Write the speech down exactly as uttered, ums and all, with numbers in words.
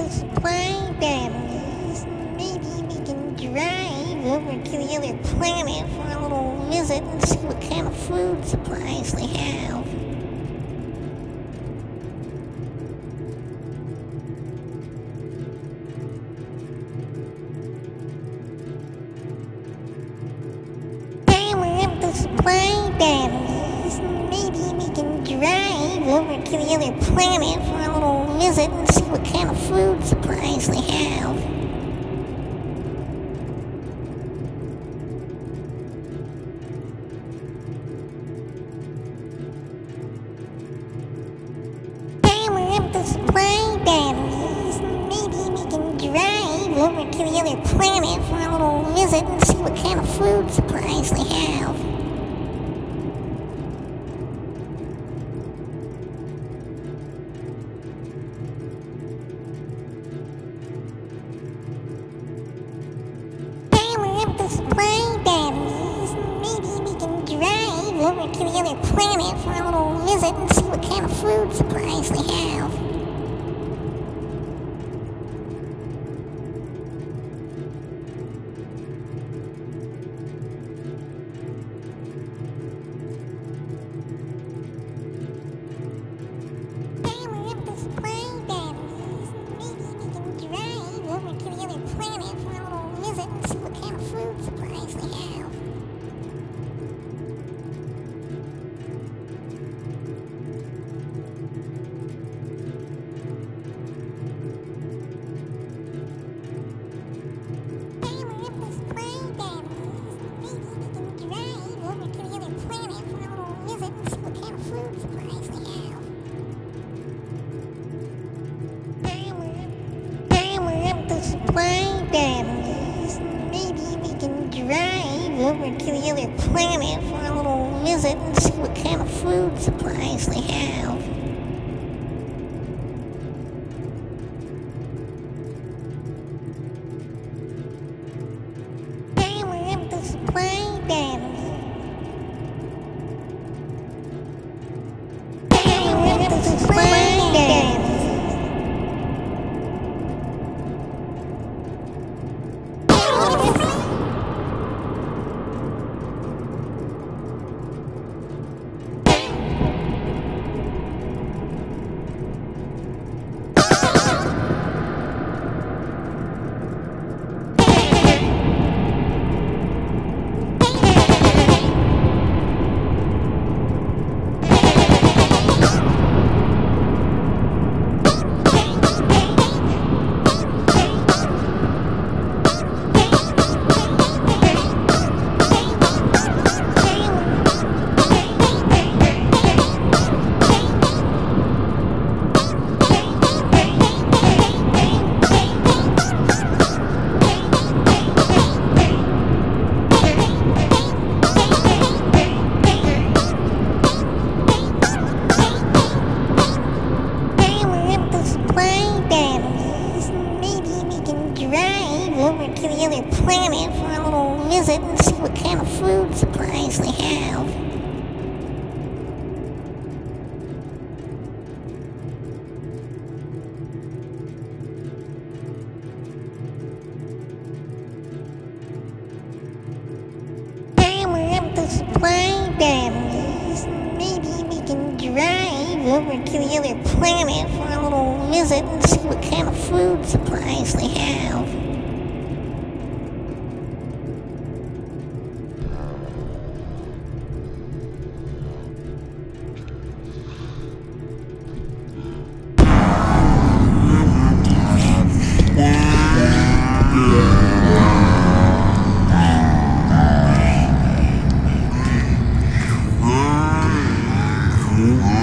the supply batteries. Maybe we can drive over to the other planet for a little visit and see what kind of food supplies they have. Power up the supply batteries. Maybe we can drive over to the other planet for a little visit and see what kind of food supplies they have. Power up the supply batteries. Maybe we can drive over to the other planet for a little visit and see what kind of food supplies they have. The supply batteries. Maybe we can drive over to the other planet for a little visit and see what kind of food supplies they have. Power up the supply batteries. Maybe we can drive over to the other planet for a little visit and see what kind of food supplies they have. Power up the supply batteries. Maybe we can drive over to the other planet for a little visit and see what kind of food supplies they have. Power up, power up the supply batteries. Maybe we can drive over to the other planet for a little visit and see what kind of food supplies they have. Power up the supply batteries. Power up the supply batteries. Over to the other planet for a little visit and see what kind of food supplies they have. Power up the supply batteries. Maybe we can drive over to the other planet for a little visit and see what kind of food supplies they have. Mm-hmm.